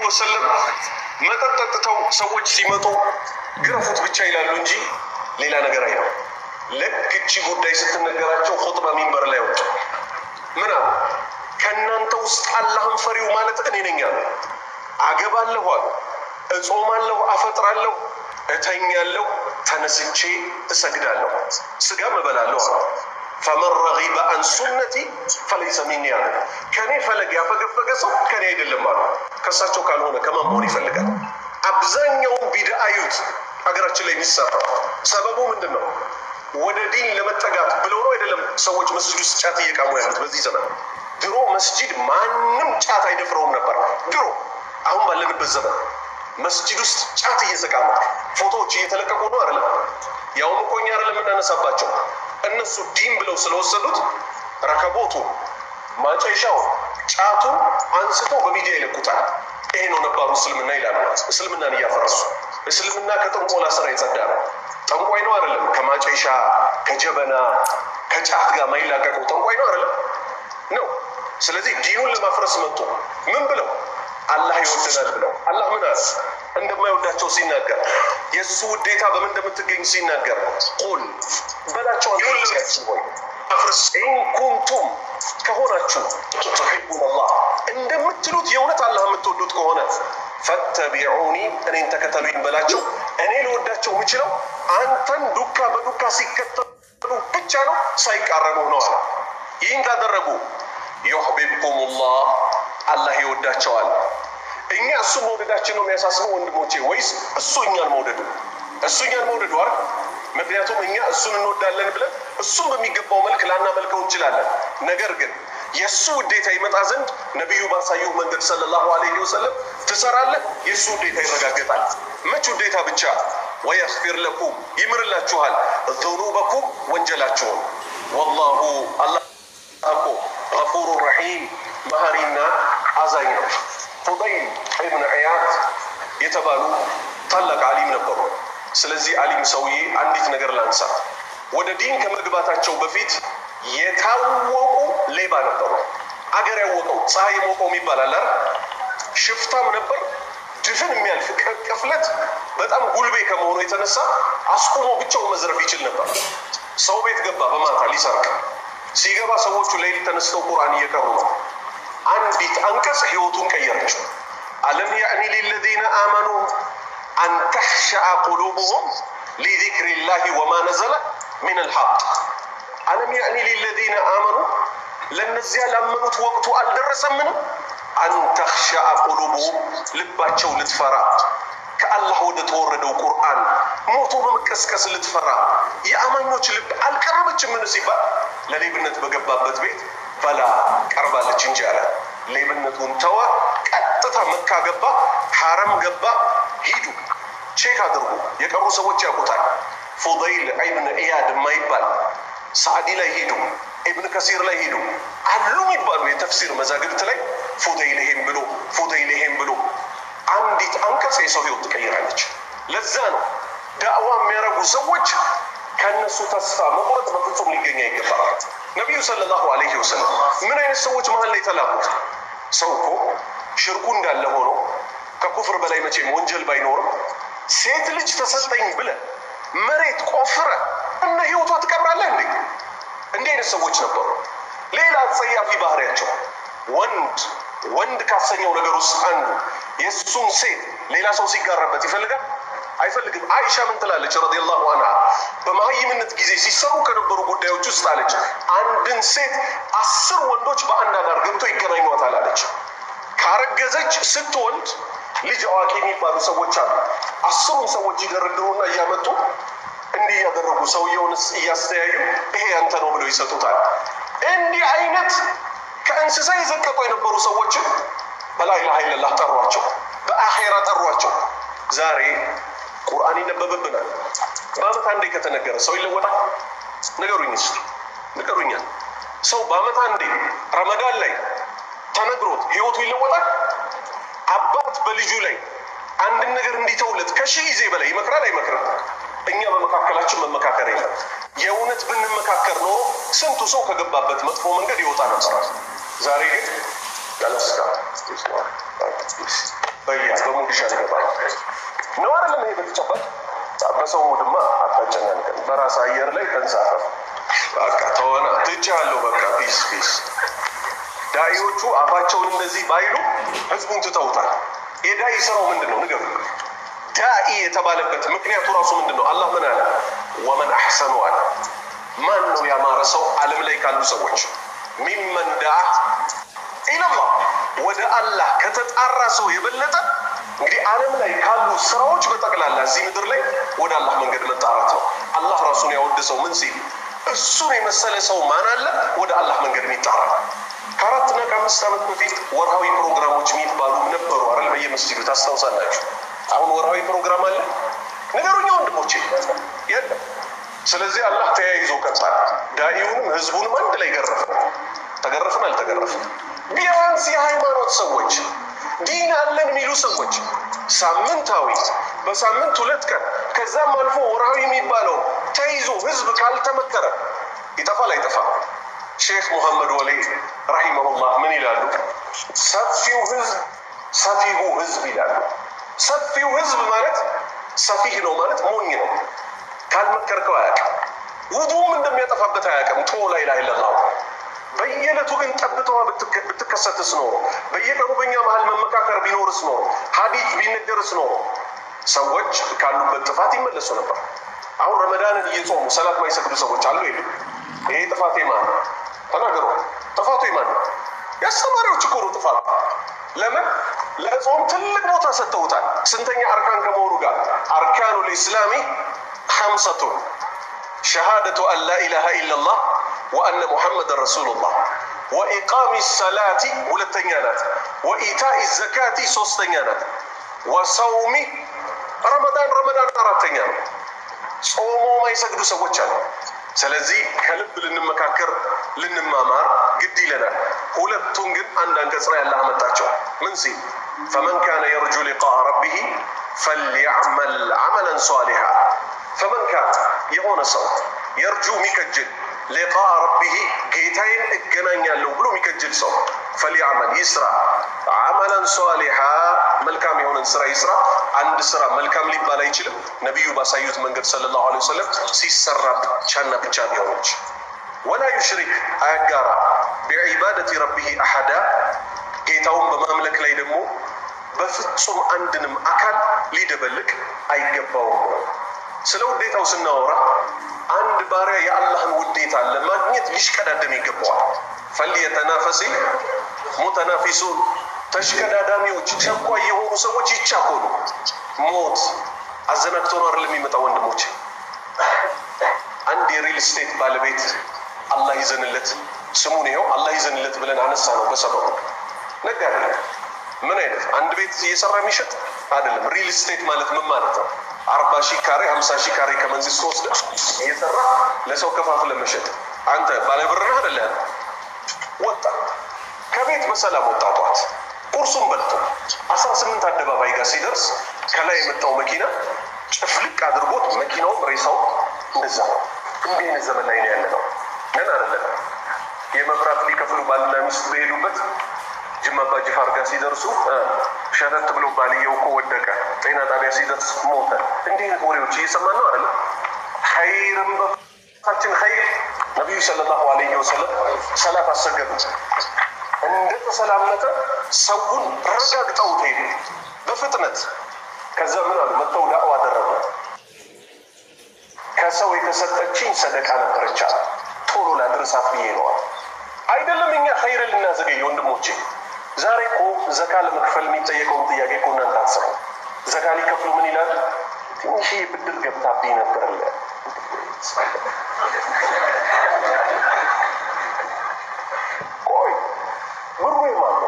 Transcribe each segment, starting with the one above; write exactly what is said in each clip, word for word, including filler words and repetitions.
ወሰለም መጠጠጥተው ሰዎች ሲመጡ ግረፉት ብቻ ይላሉ እንጂ ሌላ ነገር አይለው። ልክ እቺ ጉዳይ ስትነገራቸው ኹጥባ ሚንበር ላይ ወጡ። ምን አሉ? ከእናንተ ውስጥ አላህን ፈሪው ማለት እኔ ነኝ አሉ። አገባለሁ አሉ፣ እጾማለሁ፣ አፈጥራለሁ፣ እተኛለሁ፣ ተነስቼ እሰግዳለሁ፣ ስጋም እበላለሁ አሉ። ፈመን ረጊበ አን ሱነቲ ፈለይሰ ሚኒ አሉ። ከኔ ፈለግ ያፈገፈገ ሰው ከኔ አይደለም አሉ። ከሳቸው ካልሆነ ከማን መሆን ይፈልጋል? አብዛኛውን ቢድዓ አዩት ሀገራችን ላይ የሚሰራው ሰበቡ ምንድን ነው? ወደ ዲን ለመጠጋት ብለው ነው አይደለም? ሰዎች መስጂድ ውስጥ ጫት እየቃሙ ያሉት በዚህ ዘመን። ድሮ መስጂድ ማንም ጫት አይደፍረውም ነበር ድሮ። አሁን ባለንበት ዘመን መስጂድ ውስጥ ጫት እየተቃሙ ፎቶዎች እየተለቀቁ ነው አይደለም? ያውም እኮ እኛ አይደለም እናነሳባቸው፣ እነሱ ዲን ብለው ስለወሰዱት ረከቦቱ ማጨሻው ጫቱን አንስቶ በሚዲያ ይለቁታል። ይሄ ነው ነባሩ እስልምና ይላሉ። እስልምናን እያፈረሱ እስልምና ከጥንቆላ ስራ የጸዳ ነው። ጠንቋይ ነው አይደለም? ከማጨሻ ከጀበና ከጫት ጋር ማይላቀቀው ጠንቋይ ነው አይደለም? ነው። ስለዚህ ዲኑን ለማፍረስ መጡ። ምን ብለው? አላህ ይወደናል ብለው። አላህ ምን አለ? እንደማይወዳቸው ሲናገር የሱ ውዴታ በምን እንደምትገኝ ሲናገር ቁል በላቸው ይወልላችሁ ወይ አፍርስ ኢን ኩንቱም ከሆናችሁ ትሕቡን አላህ እንደምትሉት የእውነት አላህ የምትወዱት ከሆነ ፈተቢዑኒ እኔን ተከተሉኝ በላቸው። እኔ ልወዳቸው የምችለው አንተን ዱካ በዱካ ሲከተሉ ብቻ ነው፣ ሳይቃረኑ ነው አለ። ይህን ካደረጉ ዩሕቢብኩሙላህ አላህ ይወዳቸዋል። እኛ እሱ መውደዳችን ነው የሚያሳስበው ወንድሞቼ፣ ወይስ እሱ እኛን መውደዱ? እሱ እኛን መውደዱ አይደል? ምክንያቱም እኛ እሱን እንወዳለን ብለን እሱን በሚገባው መልክ ላናመልከው እንችላለን። ነገር ግን የሱ ውዴታ ይመጣ ዘንድ ነብዩ ባሳየው መንገድ ሰለላሁ ዐለይሂ ወሰለም ትሰራለህ፣ የሱ ውዴታ ይረጋገጣል። መች ውዴታ ብቻ? ወየግፊር ለኩም ይምርላችኋል፣ ዙኑበኩም ወንጀላችሁን። ወላሁ አላህ እኮ ገፉሩ ረሒም መሐሪና አዛኝ ነው። ፉደይል ኢብኑ ዒያድ የተባሉ ታላቅ ዓሊም ነበሩ። ስለዚህ ዓሊም ሰውዬ አንዲት ነገር ላንሳ። ወደ ዲን ከመግባታቸው በፊት የታወቁ ሌባ ነበሩ። አገር ያወቀው ፀሐይ ሞቀው የሚባል አለ። ሽፍታም ነበር። ድፍን የሚያልፍ ቅፍለት በጣም ጉልቤ ከመሆኑ የተነሳ አስቆሞ ብቻው መዝረፍ ይችል ነበር። ሰው ቤት ገባ በማታ ሊሰርቅ። ሲገባ ሰዎቹ ሌሊት ተነስተው ቁርአን እየቀሩ ነው። አንዲት አንቀጽ ህይወቱን ቀየረችው። አለም ያዕኒ ሊለዚነ አመኑ አን ተኽሸዐ ቁሉቡሁም ሊዚክሪላሂ ወማ ነዘለ ሚነል ሐቅ። አለም ያዕኒ ሊለዚነ አመኑ ለነዚያ ላመኑት ወቅቱ አልደረሰምን? አን ተኽሸዐ ቁሉቡሁም ልባቸው ልትፈራ ከአላህ ወደ ተወረደው ቁርአን ሞቶ በመቀስቀስ ልትፈራ የአማኞች ልብ አልቀረበችም? ምን ሲባል ለሌብነት በገባበት ቤት በላ ቀርባለች እንጂ አለ። ሌብነቱን ተወ፣ ቀጥታ መካ ገባ፣ ሐረም ገባ። ሂዱ ቼክ አድርጉ፣ የቀሩ ሰዎች ያውቁታል። ፉደይል ኢብኑ ዒያድ የማይባል ሳዕዲ ላይ ሂዱ፣ ኢብኑ ከሲር ላይ ሂዱ አሉ የሚባሉ የተፍሲር መዛግብት ላይ ፉደይል ይሄን ብሎ ፉደይል ይሄን ብሎ አንዲት አንቀጽ የሰው ህይወት ትቀይራለች። ለዛ ነው ዳዕዋ የሚያረጉ ሰዎች ከነሱ ተስፋ መቁረጥ በፍጹም ሊገኝ አይገባም። ነብዩ ሰለላሁ ዐለይሂ ወሰለም ምን አይነት ሰዎች መሃል ላይ ተላኩት? ሰው እኮ ሽርኩ እንዳለ ሆኖ ከኩፍር በላይ መቼም ወንጀል ባይኖርም ሴት ልጅ ተሰጠኝ ብለ መሬት ቆፍረ እና ህይወቷ ትቀብራለህ እንዴ? እንዲህ አይነት ሰዎች ነበሩ። ሌላ ጸያፊ ባህሪያቸው ወንድ ወንድ ካሰኘው ነገር ውስጥ አንዱ የሱን ሴት ሌላ ሰው ሲጋራበት ይፈልጋል አይፈልግም? አይሻ ምን ትላለች ረዲየላሁ ዐንሃ? በመሀይምነት ጊዜ ሲሰሩ ከነበሩ ጉዳዮች ውስጥ አለች አንድን ሴት አስር ወንዶች በአንድ አዳር ገብቶ ይገናኟታል አለች። ካረገዘች ስትወልድ ልጅ አዋቂ የሚባሉ ሰዎች አሉ። አስሩን ሰዎች ይደረድሩና እያመጡ እንዲህ ያደረጉ ሰውየውን እያስተያዩ ይሄ ያንተ ነው ብለው ይሰጡታል። እንዲህ አይነት ከእንስሳ የዘቀጡ የነበሩ ሰዎችን በላ ኢላሃ ኢለላህ ጠሯቸው፣ በአኺራ ጠሯቸው። ዛሬ ቁርአን ይነበብብናል። በአመት አንዴ ከተነገረ ሰው ይለወጣል? ንገሩኝ እስኪ ንገሩኛል። ሰው በአመት አንዴ ረመዳን ላይ ተነግሮት ህይወቱ ይለወጣል? አባት በልጁ ላይ አንድን ነገር እንዲተውለት ከሺህ ጊዜ በላይ ይመክራል አይመክርም? እኛ በመካከላችን መመካከር የለም። የእውነት ብንመካከር ኖሮ ስንቱ ሰው ከገባበት መጥፎ መንገድ ይወጣ ነበር። ዛሬ ግን ያለስካ በያ በሙዲሻ ይገባል ነው አይደለም ይሄ በተጨባጭ በሰው ሙድማ አታጨናንቀን በራስ አየር ላይ ተንሳፈፍ በቃ ተወና ትቻለው በቃ ፒስ ፒስ ዳኢዎቹ አፋቸውን እንደዚህ ባይሉ ህዝቡን ትተውታል የዳኢ ስራው ምንድነው ንገሩ ዳኢ የተባለበት ምክንያቱ ራሱ ምንድነው አላህ ምን አለ ወመን አህሰኑ አለ ማን ነው ያማረ ሰው ዓለም ላይ ካሉ ሰዎች ሚመን ዳአ ኢላላህ ወደ አላህ ከተጣራ ሰው የበለጠ እንግዲህ ዓለም ላይ ካሉ ስራዎች በጠቅላላ እዚህ ምድር ላይ ወደ አላህ መንገድ መጣራት ነው አላህ ራሱን ያወደሰው ምን ሲል እሱን የመሰለ ሰው ማን አለ ወደ አላህ መንገድ የሚጣራ ከአራት እና ከአምስት ዓመት በፊት ወርሃዊ ፕሮግራሞች የሚባሉ ነበሩ አይደል በየመስጂዱ ታስታውሳላችሁ አሁን ወርሃዊ ፕሮግራም አለ ነገሩኛ ወንድሞቼ የለም ስለዚህ አላህ ተያይዞ ቀጣል ዳኢውንም ህዝቡንም አንድ ላይ ገረፈ ተገረፈን አልተገረፈን ቢያንስ የሃይማኖት ሰዎች ዲን አለን የሚሉ ሰዎች ሳምንታዊ በሳምንት ሁለት ቀን ከዛም አልፎ ወርሃዊ የሚባለው ተይዞ ህዝብ ካልተመከረ ይጠፋል አይጠፋም ሼክ መሐመድ ወሊ ረሂመሁላህ ምን ይላሉ ሰፊው ህዝብ ሰፊሁ ህዝብ ይላሉ ሰፊው ህዝብ ማለት ሰፊህ ነው ማለት ሞኝ ነው ካልመከርከው አያውቅም ውዱም እንደሚያጠፋበት አያውቅም ቶ ላይ ላይ ለላው በየለቱ ግን ጠብተዋ ብትከሰትስ ነው በየቀኑ በእኛ መሃል መመካከር ቢኖርስ ነው ሐዲስ ቢነገርስ ነው ሰዎች ካሉበት ጥፋት ይመለሱ ነበር አሁን ረመዳንን እየጾሙ ሰላት ማይሰግዱ ሰዎች አሉ ይሉ ይሄ ጥፋት የማን ተናገሩ ጥፋቱ የማን ያስተማሪዎች እኮ ነው ጥፋት ለምን ለጾም ትልቅ ቦታ ሰጥተውታል ስንተኛ አርካን ከመሆኑ ጋር አርካኑል ኢስላሚ خمسة شهادة أن لا إله إلا الله وأن محمد رسول الله وإقام الصلاة ولتنيانات وإيتاء الزكاة سوستنيانات وصوم رمضان رمضان أراتنيان صوموا ما يسجدوا سوتشان سلزي كلب لنمكاكر لنمامار قدي لنا ولتون قد عندنا كسر الله متاچو من سي فمن كان يرجو لقاء ربه فليعمل عملا صالحا فمن كان يهون صو يرجو ميكجل لقاء ربه جيتين الجنانيا لو بلو ميكجل صو فليعمل يسرى عملا صالحا ملكام يهون سرى يسرى عند سرى ملكام لي بالا يجلم نبي باسايوت منقد صلى الله عليه وسلم سيسرب شانا بجان يهونج ولا يشرك أجارا بعبادة ربه أحدا جيتهم بمملك ليدمو بفتصم عندنم أكل ليدبلك أي جباهم سلو ديتا وسنورا عند باريا يا الله وديتا لما نيت يشكدادم يገባዋል فليتنافس متنافسون ተሽከዳዳሚዎች ቸኳይ የሆኑ ሰዎች ይቻኮሉ ሞት አዘናግቶ ነው አይደለም የሚመጣው ወንድሞች አንድ የሪል ስቴት ባለቤት አላህ ይዘንለት ስሙን ይሄው አላህ ይዘንለት ብለን አነሳ ነው በሰበቡ ነጋዴ ምን አይነት አንድ ቤት እየሰራ የሚሸጥ አይደለም ሪል ስቴት ማለት ምን ማለት ነው አርባ ሺህ ካሬ ሃምሳ ሺህ ካሬ ከመንግስት ወስደ እየሰራ ለሰው ከፋፍለ መሸጥ አንተ ባለብርህ አይደለም ወጣ ከቤት በሰላም ወጣቷት ቁርሱን በልቶ አስራ ስምንት አደባባይ ጋር ሲደርስ ከላይ የመጣው መኪና ጭፍልቅ አድርጎት መኪናው ሬሳው እንደዛ እንዴ ነው ዘመን ላይ ነው ያለው ነን አይደለም የመብራት ሊከፍሉ ባልና ሚስት በሄዱበት ጅማ ባጅፋር ጋር ሲደርሱ ሸተት ብሎ ባልየው እኮ ወደቀ ጤና ጣቢያ ሲደርስ ሞተ እንዴ ነው ወሬዎች እየሰማን ነው አይደል ኸይርም በፋችን ኸይር ነብዩ ሰለላሁ ዐለይሂ ወሰለም ሰላት አሰገዱ እንደ ተሰላምነተ ሰውን ረጋግጠው ሄዱ በፍጥነት ከዛ ምን አሉ መተው ዳዕዋ አደረጉ ከሰው የተሰጠችኝ ሰደቃ ነበረች ቶሎ ላድርሳት ብዬ ነው አይደለም እኛ ኸይር ልናዘገይ ወንድሞቼ ዛሬ እኮ ዘካ ለመክፈል የሚጠየቀው ጥያቄ እኮ እናንተ አትሰሩ ዘካ ሊከፍሉ ምን ይላል ትንሽ ብድር ገብታብኝ ነበር አለ ቆይ ብሩ ይማሉ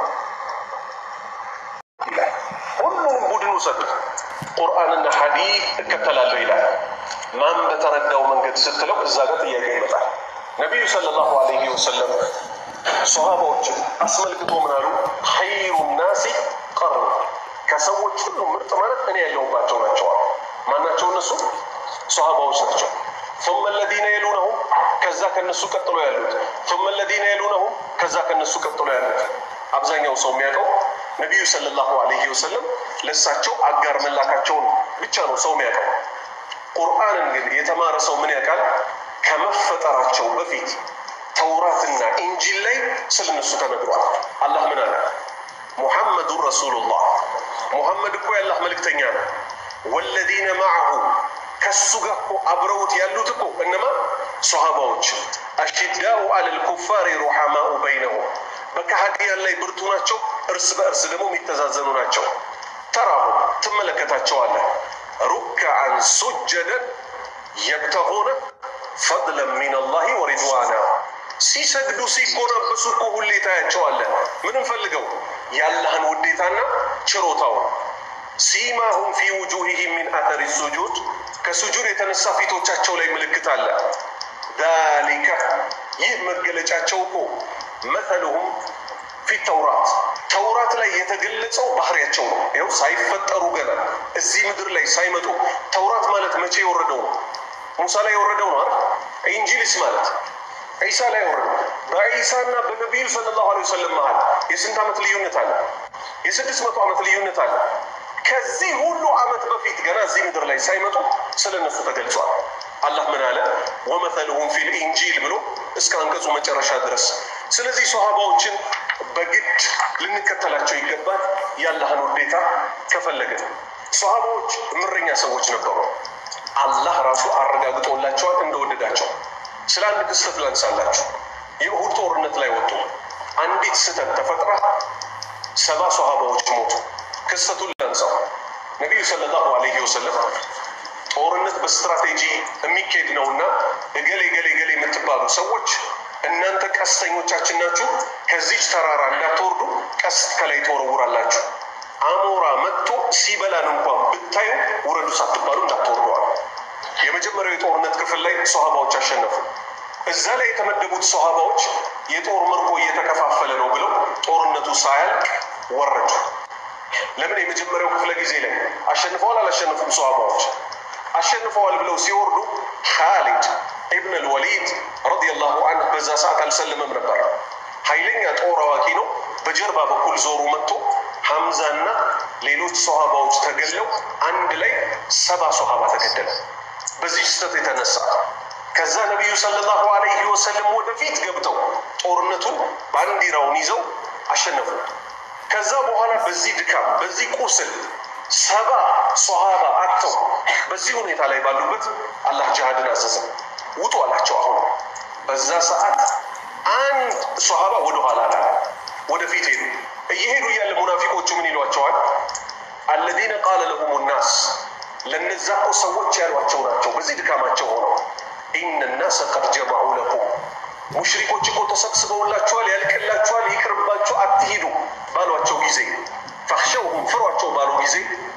ሁሉም ቡድኑ ሰጡት ቁርአንና ሐዲስ ተከተላለው ይላል ማን በተረዳው መንገድ ስትለው እዛ ጋር ጥያቄ ይመጣል ነብዩ ሰለላሁ ዐለይሂ ወሰለም ሷሃባዎች አስመልክቶ ምን አሉ ኸይሩ الناس قرن ከሰዎች ሁሉ ምርጥ ማለት እኔ ያለሁባቸው ናቸው ማናቸው እነሱ ሷሃባዎች ናቸው ثم الذين يلونهم ከዛ ከነሱ ቀጥሎ ያሉት ثم الذين يلونهم ከዛ ከነሱ ቀጥሎ ያሉት አብዛኛው ሰው የሚያውቀው ነብዩ ሰለላሁ ዐለይሂ ወሰለም ለሳቸው አጋር መላካቸውን ብቻ ነው ሰው የሚያውቀው። ቁርአንን ግን የተማረ ሰው ምን ያውቃል? ከመፈጠራቸው በፊት ተውራትና ኢንጂል ላይ ስለነሱ ተነግሯል። አላህ ምን አለ? ሙሐመዱን ረሱሉላህ ሙሐመድ እኮ የአላህ መልእክተኛ ነው። ወለዚነ ማዐሁ ከሱ ጋር እኮ አብረውት ያሉት እኮ እነማ ሶሃባዎች አሽዳኡ አለል ኩፋሪ ሩሐማኡ በይነሁም በከሃዲያን ላይ ብርቱ ናቸው፣ እርስ በእርስ ደግሞ የሚተዛዘኑ ናቸው። ተራሁም ትመለከታቸዋለህ ሩክዐን ሱጀደን የብተጉነ ፈድለን ሚነላሂ ወሪድዋና ሲሰግዱ ሲጎነበሱ እኮ ሁሌ ታያቸዋለህ። ምንም ፈልገው የአላህን ውዴታና ችሮታው። ሲማሁም ፊ ውጁሂሂም ሚን አተሪ ሱጁድ ከሱጁድ የተነሳ ፊቶቻቸው ላይ ምልክት አለ። ዛሊከ ይህ መገለጫቸው እኮ መሰሉሁም ፊ ተውራት ተውራት ላይ የተገለጸው ባህሪያቸው ነው። ይኸው ሳይፈጠሩ ገና እዚህ ምድር ላይ ሳይመጡ ተውራት ማለት መቼ የወረደው ነው? ሙሳ ላይ የወረደው ነው አይደል? ኢንጂልስ ማለት ዒሳ ላይ ወረደው። በዒሳና በነቢዩ ሰለላሁ ዐለይሂ ወሰለም መሃል የስንት ዓመት ልዩነት አለ? የስድስት መቶ ዓመት ልዩነት አለ። ከዚህ ሁሉ ዓመት በፊት ገና እዚህ ምድር ላይ ሳይመጡ ስለነሱ ተገልጿል። አላህ ምን አለ? ወመሰሉሁም ፊል ኢንጂል ብሎ እስከ አንቀጹ መጨረሻ ድረስ። ስለዚህ ሶሃባዎችን በግድ ልንከተላቸው ይገባል የአላህን ውዴታ ከፈለግን። ሶሃባዎች ምርኛ ሰዎች ነበሩ። አላህ ራሱ አረጋግጦላቸዋል እንደወደዳቸው። ስለ አንድ ክስተት ላንሳላችሁ። የኡሁድ ጦርነት ላይ ወጡ። አንዲት ስህተት ተፈጥራ ሰባ ሶሃባዎች ሞቱ። ክስተቱን ላንሳው። ነቢዩ ሰለላሁ ዐለይሂ ወሰለም ጦርነት በስትራቴጂ የሚካሄድ ነውና እገሌ ገሌ ገሌ የምትባሉ ሰዎች እናንተ ቀስተኞቻችን ናችሁ፣ ከዚች ተራራ እንዳትወርዱ ቀስት ከላይ ተወረውራላችሁ። አሞራ መጥቶ ሲበላን እንኳን ብታዩ ውረዱ ሳትባሉ እንዳትወርደዋል። የመጀመሪያው የጦርነት ክፍል ላይ ሶሃባዎች አሸነፉ። እዛ ላይ የተመደቡት ሶሃባዎች የጦር ምርኮ እየተከፋፈለ ነው ብለው ጦርነቱ ሳያልቅ ወረዱ። ለምን? የመጀመሪያው ክፍለ ጊዜ ላይ አሸንፈዋል አላሸነፉም? ሶሃባዎች አሸንፈዋል ብለው ሲወርዱ ኻሊድ ኢብን አልወሊድ ረዲየላሁ ዐንሁ በዛ ሰዓት አልሰለመም ነበር። ኃይለኛ ጦር አዋቂ ነው። በጀርባ በኩል ዞሩ መጥቶ ሐምዛና ሌሎች ሶሃባዎች ተገለው አንድ ላይ ሰባ ሶሃባ ተገደለ በዚህ ስህተት የተነሳ። ከዛ ነቢዩ ሰለላሁ ዐለይሂ ወሰለም ወደፊት ገብተው ጦርነቱን ባንዲራውን ይዘው አሸነፉ። ከዛ በኋላ በዚህ ድካም በዚህ ቁስል ሰባ ሶሃባ አጥተው በዚህ ሁኔታ ላይ ባሉበት አላህ ጂሃድን አዘዘ። ውጡ አላቸው። አሁን በዛ ሰዓት አንድ ሶሃባ ወደ ኋላ አለ፣ ወደፊት ሄዱ። እየሄዱ እያለ ሙናፊቆቹ ምን ይሏቸዋል? አለዚነ ቃለ ለሁሙ ናስ ለነዛ እኮ ሰዎች ያሏቸው ናቸው። በዚህ ድካማቸው ሆነው ኢነ ናሰ ቀድ ጀመዑ ለኩም ሙሽሪኮች እኮ ተሰብስበውላችኋል፣ ያልቅላችኋል፣ ይቅርባችሁ፣ አትሂዱ ባሏቸው ጊዜ ፈኽሸውሁም ፍሯቸው ባሉ ጊዜ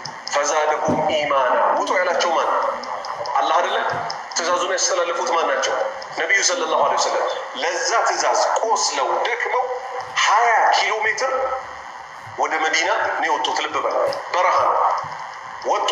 ፈዛደሁም ኢማና ውጡ ያላቸው ማን? አላህ አይደለ? ትእዛዙን ያስተላለፉት ማን ናቸው? ነቢዩ ሰለላሁ ዐለይሂ ወሰለም። ለዛ ትእዛዝ ቆስለው ደክመው ሀያ ኪሎ ሜትር ወደ መዲና ነው የወጡት። ልብ በል በረሃ ወጡ።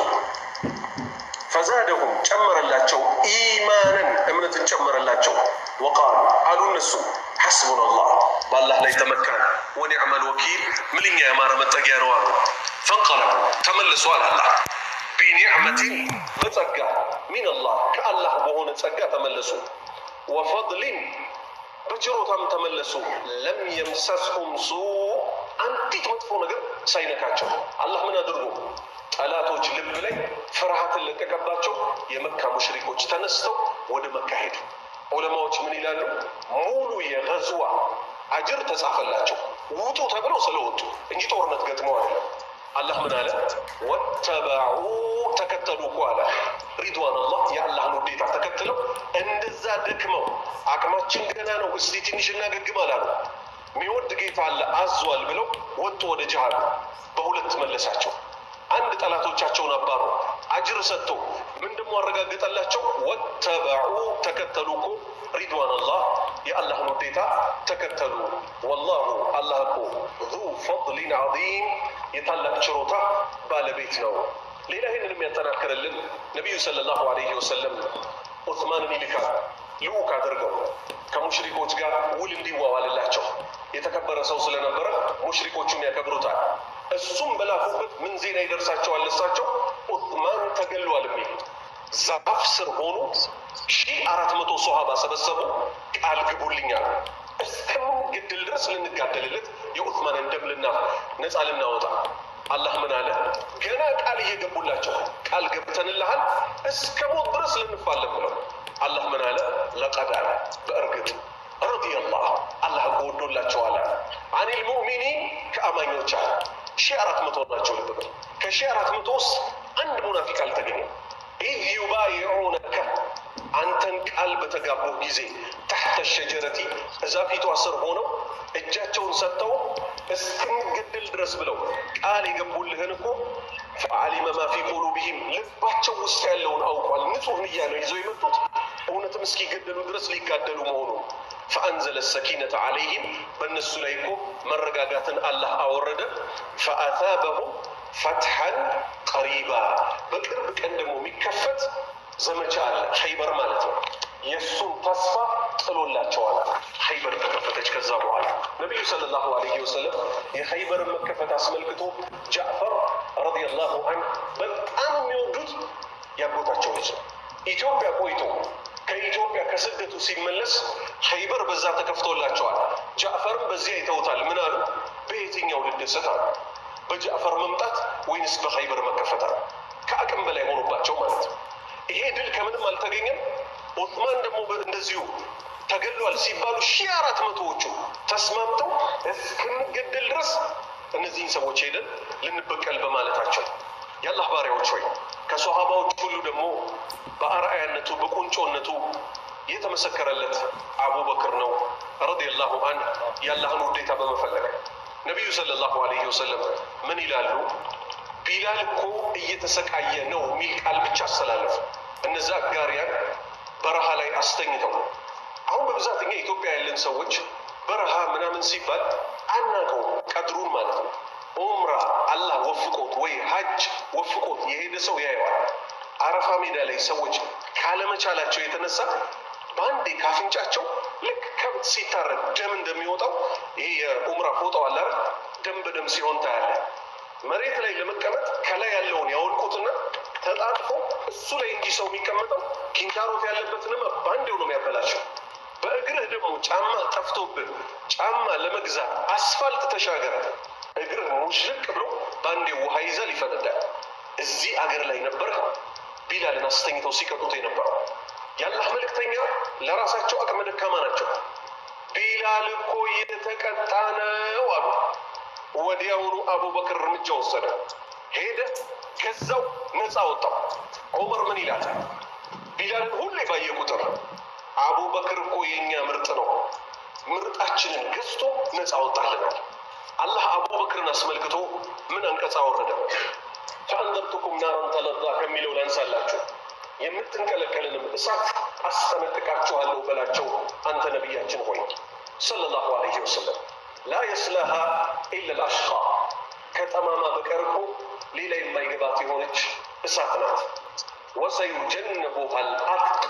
ፈዛደሁም ጨመረላቸው ኢማንን እምነትን ጨመረላቸው። ወቃሉ አሉ እነሱ ሐስቡነላህ በአላህ ላይ ተመካን፣ ወኒዕመል ወኪል ምንኛ ያማረ መጠጊያ ነው አሉ። ፈንቀለቡ ተመለሱ አለ አላህ ቢኒዕመቲን በጸጋ ሚነላህ ከአላህ በሆነ ጸጋ ተመለሱ። ወፈድሊን በችሮታም ተመለሱ። ለም የምሰስሁም ሱእ አንዲት መጥፎ ነገር ሳይነካቸው አላህ ምን አድርጎ ጠላቶች ልብ ላይ ፍርሃትን ለቀቀባቸው። የመካ ሙሽሪኮች ተነስተው ወደ መካ ሄዱ። ዑለማዎች ምን ይላሉ? ሙሉ የገዝዋ አጅር ተጻፈላቸው ውጡ ተብለው ስለወጡ እንጂ ጦርነት ገጥመው አይደለም። አላህ ምን አለ? ወተበዑ ተከተሉ እኮ አለ ሪድዋን አላህ የአላህን ውዴታ ተከትለው እንደዛ ደክመው አቅማችን ገና ነው እስቲ ትንሽ እናገግም አላሉ። የሚወድ ጌታ አለ አዟል ብለው ወጡ ወደ ጂሃድ። በሁለት መለሳቸው። አንድ ጠላቶቻቸውን አባሩ አጅር ሰጥቶ ምን ደሞ አረጋግጠላቸው? ወተበዑ ተከተሉ እኮ ሪድዋን አላህ የአላህን ውዴታ ተከተሉ። ወላሁ አላህ እኮ ዙ ፈድሊን ዐዚም የታላቅ ችሮታ ባለቤት ነው። ሌላ ይህንን የሚያጠናክርልን ነቢዩ ሰለላሁ ዐለይሂ ወሰለም ዑስማንን ይልካል። ልዑክ አድርገው ከሙሽሪኮች ጋር ውል እንዲዋዋልላቸው የተከበረ ሰው ስለነበረ ሙሽሪኮቹን ያከብሩታል። እሱም በላኩበት ምን ዜና ይደርሳቸዋል? እሳቸው ዑስማን ተገሏል የሚል ዛፍ ስር ሆኖ ሺህ አራት መቶ ሶሃባ ሰበሰቡ። ቃል ግቡልኛል እስከምንገድል ድረስ ልንጋደልለት የዑስማንን ደም ልና ነፃ ልናወጣ። አላህ ምን አለ? ገና ቃል እየገቡላቸው ቃል ገብተንልሃል እስከ ሞት ድረስ ልንፋለም ብለው አላህ ምን አለ? ለቀድ አለ በእርግጥ ረዲየላሁ አላህ ወዶላቸዋል አኒል ሙእሚኒን ከአማኞች አለ ሺህ አራት መቶ ናቸው። ልብ በል ከሺህ አራት መቶ ውስጥ አንድ ሙናፊቅ አልተገኘም። ኢዝ ዩባይዑነከ አንተን ቃል በተጋቡ ጊዜ ተሕተ ሸጀረቲ እዛ ፊቷ ስር ሆነው እጃቸውን ሰጥተው እስክንገድል ድረስ ብለው ቃል የገቡልህን እኮ ፈዓሊመ ማ ፊ ቁሉቢሂም ልባቸው ውስጥ ያለውን አውቋል። ንጹህ ንያ ነው ይዘው የመጡት እውነትም እስኪገደሉ ድረስ ሊጋደሉ መሆኑ። ፈአንዘለ ሰኪነተ ዐለይሂም በእነሱ ላይ እኮ መረጋጋትን አላህ አወረደ። ፈአታበሁም ፈትሐን ቀሪባ በቅርብ ቀን ደግሞ የሚከፈት ዘመቻ አለ። ኸይበር ማለት ነው። የእሱን ተስፋ ጥሎላቸዋል። ኸይበር ተከፈተች። ከዛ በኋላ ነቢዩ ሰለላሁ ዐለይሂ ወሰለም የኸይበርን መከፈት አስመልክቶ ጃዕፈር ረዲየላሁ ዐንሁ በጣም የሚወዱት ያጎታቸው ልጅ ነው። ኢትዮጵያ ቆይቶ ከኢትዮጵያ ከስደቱ ሲመለስ ኸይበር በዛ ተከፍቶላቸዋል። ጃዕፈርም በዚያ ይተውታል። ምን አሉ? በየትኛው ልደሰት አሉ? በጃዕፈር መምጣት ወይንስ በኸይበር መከፈት አሉ? ከአቅም በላይ ሆኖባቸው ማለት ነው። ይሄ ድል ከምንም አልተገኘም። ዑስማን ደግሞ እንደዚሁ ተገሏል ሲባሉ ሺህ አራት መቶዎቹ ተስማምተው እስክንገደል ድረስ እነዚህን ሰዎች ሄደን ልንበቀል በማለታቸው የአላህ ባሪያዎች ሆይ ከሶሃባዎች ሁሉ ደግሞ በአርአያነቱ በቁንጮነቱ የተመሰከረለት አቡበክር ነው ረዲየላሁ ዐንሁ። የአላህን ውዴታ በመፈለግ ነቢዩ ሰለላሁ ዐለይሂ ወሰለም ምን ይላሉ? ቢላል እኮ እየተሰቃየ ነው የሚል ቃል ብቻ አስተላለፉ። እነዛ ጋሪያን በረሃ ላይ አስተኝተው አሁን በብዛት እኛ ኢትዮጵያ ያለን ሰዎች በረሃ ምናምን ሲባል አናቀው ቀድሩን ማለት ነው። ዑምራ አላህ ወፍቆት ወይ ሀጅ ወፍቆት የሄደ ሰው ያየዋል። አረፋ ሜዳ ላይ ሰዎች ካለመቻላቸው የተነሳ በአንዴ ካፍንጫቸው ልክ ከብት ሲታረድ ደም እንደሚወጣው ይሄ የዑምራ ፎጣው አለ አይደል? ደም በደም ሲሆን ታያለ። መሬት ላይ ለመቀመጥ ከላይ ያለውን ያወልቁትና ተጣጥፎ እሱ ላይ እንጂ ሰው የሚቀመጠው ኪንታሮት ያለበትንም ባንዴው ነው የሚያበላቸው። በእግርህ ደግሞ ጫማ ጠፍቶብህ ጫማ ለመግዛት አስፋልት ተሻገረ እግርህ ሙሽልቅ ብሎ ባንዴው ውሃ ይዘል ይፈነዳል። እዚህ አገር ላይ ነበር ቢላልን አስተኝተው ሲቀጡት የነበረው። የአላህ መልእክተኛ ለራሳቸው አቅመ ደካማ ናቸው። ቢላል እኮ የተቀጣ ነው አሉ። ወዲያውኑ አቡበክር እርምጃ ወሰደ። ሄደ ከዛው ነፃ ወጣው። ዑመር ምን ይላል? ቢላልን ሁሌ ባየ ቁጥር አቡበክር እኮ የኛ ምርጥ ነው፣ ምርጣችንን ገዝቶ ነፃ ወጣልናል። አላህ አቡበክርን አስመልክቶ ምን አንቀጽ አወረደ? ፈአንዘርቱኩም ናረን ተለዛ ከሚለው ላንሳላችሁ። የምትንቀለቀልንም እሳት አስጠነቅቃችኋለሁ በላቸው አንተ ነቢያችን ሆይ ሰለላሁ ዐለይሂ ወሰለም። ላ የስላሃ ኢላ ልአሽቃ ከጠማማ በቀር እኮ ሌላ የማይገባት የሆነች እሳት ናት። ወሰዩጀነቡሃ አልአትቃ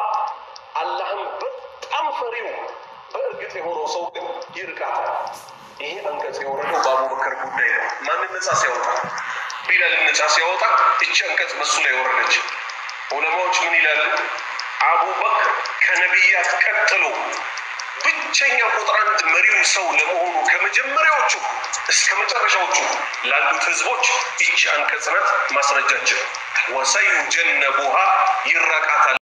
አላህም በጣም ፈሪው በእርግጥ የሆነው ሰው ግን ይርቃታል። ይሄ አንቀጽ የወረደው በአቡበክር ጉዳይ ነው። ማንን ነፃ ሲያወጣ? ቢላልን ነፃ ሲያወጣ እቺ አንቀጽ በሱ ላይ ወረደች። ዑለማዎች ምን ይላሉ? አቡበክር ከነቢያት ቀጥሎ ብቸኛ ቁጥር አንድ መሪው ሰው ለመሆኑ ከመጀመሪያዎቹ እስከ መጨረሻዎቹ ላሉት ህዝቦች እቺ አንቀጽ ናት ማስረጃችን። ወሰዩጀነቡሃ ይራቃታል